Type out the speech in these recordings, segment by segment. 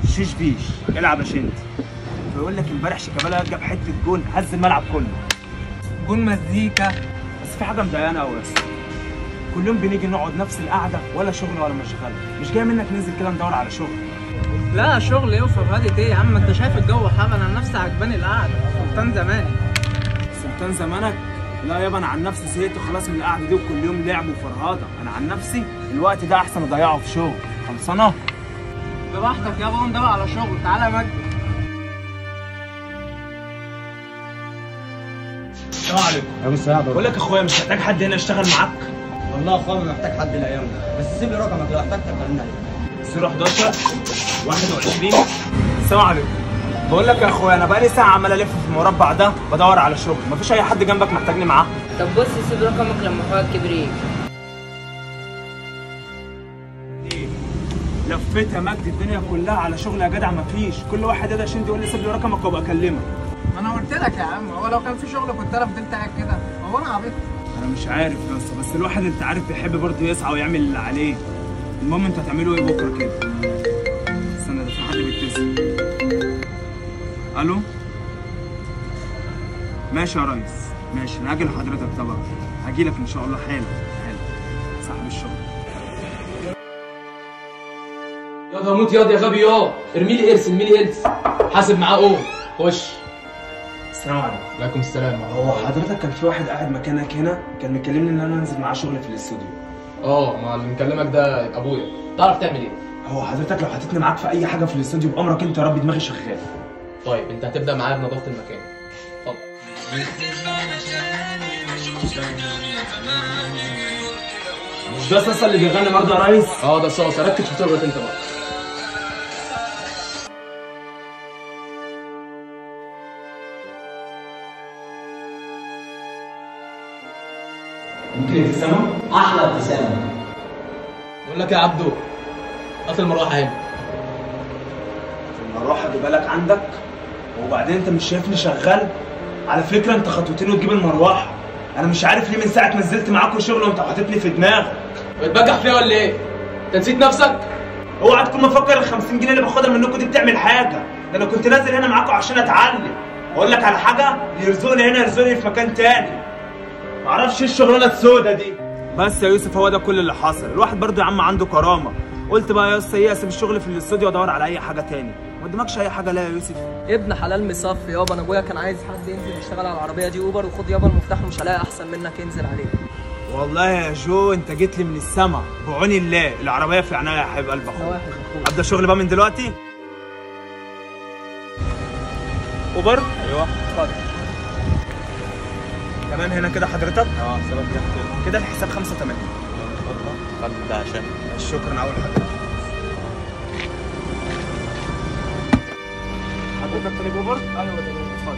شيش بيش العب يا شنت. بيقول لك امبارح شيكابالا جاب حته جون هز الملعب كله. جون مزيكا. بس في حاجه مضايقانا قوي يا اسطى، كل يوم بنيجي نقعد نفس القعده، ولا شغل ولا مشغله. مش جاي منك ننزل كده ندور على شغل؟ لا شغل ايه وفرهدة ايه يا عم؟ انت شايف الجو حر. انا عن نفسي عجباني القعده، سلطان زماني. سلطان زمانك؟ لا يابا انا عن نفسي زهقت خلاص من القعده دي، وكل يوم لعب وفرهاده. انا عن نفسي الوقت ده احسن اضيعه في شغل. خلصانه؟ براحتك يابا، قوم دور على شغل. تعالى يا مجدي. السلام عليكم. يا مساعد. بقول لك يا اخويا مش محتاج حد هنا يشتغل معاك؟ والله يا اخويا محتاج حد الايام دي، بس سيب لي رقمك لو احتجت كلمني عليه. 011 21. السلام عليكم. بقول لك يا اخويا انا بقالي ساعه عمال الف في المربع ده بدور على شغل، مفيش اي حد جنبك محتاجني معاه؟ طب بص سيب رقمك لما اخويا الكبير يجي. ايه لفيت يا مجدي الدنيا كلها على شغل يا جدع، مفيش. كل واحد يدا شند يقول لي سيب لي رقمك وابقى اكلمك. ما انا قلت لك يا عم، هو لو كان في شغل كنت انا فضلت قاعد كده؟ هو انا عبيط؟ انا مش عارف يا اسطى، بس الواحد انت عارف بيحب برضه يسعى ويعمل اللي عليه. المهم انتوا هتعملوا ايه بكره كده؟ استنى ده في حد بيتصل. الو ماشي يا ريس، ماشي انا هاجي لحضرتك طبعا، هاجي لك ان شاء الله حالا حالا. صاحب الشغل. ياض هموت ياض يا غبي ياض. ارمي لي ارث ارمي لي هيلث. حاسب معاه قوم. خش. السلام عليكم. وعليكم السلام. هو حضرتك كان في واحد قاعد مكانك هنا كان مكلمني ان انا انزل معاه شغل في الاستوديو. ما اللي مكلمك ده ابويا. تعرف تعمل ايه؟ هو حضرتك لو حطيتني معاك في اي حاجه في الاستوديو بامرك انت يا رب، دماغي شغال. طيب انت هتبدا معايا بنظافه المكان. اتفضل. مش ده صاصا اللي بيغني برضه يا ريس؟ ده صاصه. ركز في شغلك انت بقى. ممكن ابتسامه؟ احلى ابتسامه. بقول لك يا عبدو هات المروحه هنا. المروحه دي بالك عندك؟ وبعدين انت مش شايفني شغال؟ على فكره انت خطوتين وتجيب المروحه. انا مش عارف ليه من ساعه ما نزلت معاكم شغل وانت حاططني في دماغك. بتبجح فيها ولا ايه؟ انت نسيت نفسك؟ اوعى تكون مفكر ال 50 جنيه اللي باخدها منكم دي بتعمل حاجه. ده انا كنت نازل هنا معاكم عشان اتعلم. اقول لك على حاجه، يرزقني هنا يرزقني في مكان تاني. معرفش ايه الشغلانه السودا دي. بس يا يوسف هو ده كل اللي حصل. الواحد برضه يا عم عنده كرامه. قلت بقى يا اسطى ايه، اسيب الشغل في الاستوديو وادور على اي حاجه تاني. ما قدامكش اي حاجه؟ لا يا يوسف ابن حلال مصفي يابا. انا ابويا كان عايز حد ينزل يشتغل على العربيه دي اوبر، وخد يابا المفتاح ومش هلاقي احسن منك ينزل عليه. والله يا جو انت جيت لي من السما بعون الله. العربيه في عناية يا حبيب قلب اخويا. ابدا شغل بقى من دلوقتي. اوبر؟ ايوه اتفضل. تمام هنا كده حضرتك؟ سبب كده الحساب 85. خد ده عشان شكرا اول حضرتك. حضرتك طالب اوبر؟ ايوه اتفضل.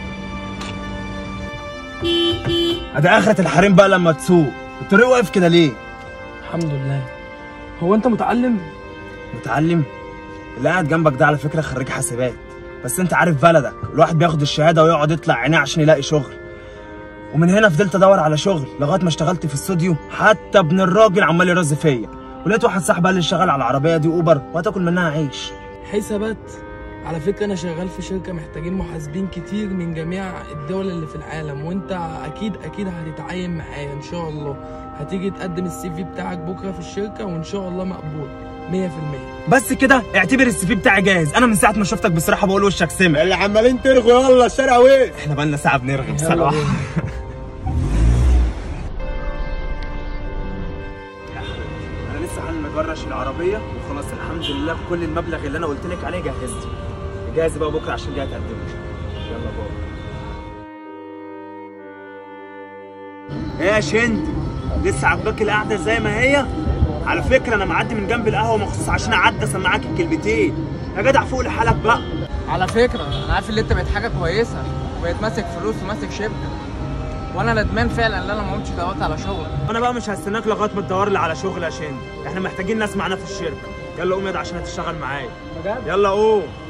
ده اخرة الحريم بقى لما تسوق. الطريق واقف كده ليه؟ الحمد لله. هو انت متعلم؟ متعلم؟ اللي قاعد جنبك ده على فكره خريج حاسبات، بس انت عارف بلدك الواحد بياخد الشهاده ويقعد يطلع عينيه عشان يلاقي شغل. ومن هنا فضلت ادور على شغل لغايه ما اشتغلت في استوديو. حتى ابن الراجل عمال يرز فيا، ولقيت واحد صاحبي قال لي اشتغل على العربيه دي اوبر وهتاكل منها عيش. حسابات. على فكره انا شغال في شركه محتاجين محاسبين كتير من جميع الدول اللي في العالم، وانت اكيد هتتعين معايا ان شاء الله. هتيجي تقدم السي في بتاعك بكره في الشركه وان شاء الله مقبول 100%. بس كده اعتبر السي في بتاعي جاهز. انا من ساعه ما شفتك بصراحه بقول وشك سمع. اللي عمالين ترغوا يلا الشارع وين؟ احنا بقالنا ساعه بنرغي بصراحه. انا لسه هنجرش العربيه وخلاص الحمد لله. كل المبلغ اللي انا قلت لك عليه جهزته. جاهز بقى بكره عشان جاي تقدمه. يلا بابا. ايه يا شند، لسه عاجباك القعده زي ما هي؟ على فكره انا معدي من جنب القهوه مخصوص عشان اعدي اسمعك الكلمتين. يا جدع فوق لحالك بقى. على فكره انا عارف ان انت بقيت حاجه كويسه وبقيت ماسك فلوس وماسك شركه، وانا ندمان فعلا ان انا ما قمتش دورت على شغل. انا بقى مش هستناك لغايه ما تدور لي على شغل يا شند. احنا محتاجين ناس معانا في الشركه. يلا قوم يا عشان هتشتغل معايا. بجد؟ يلا قوم.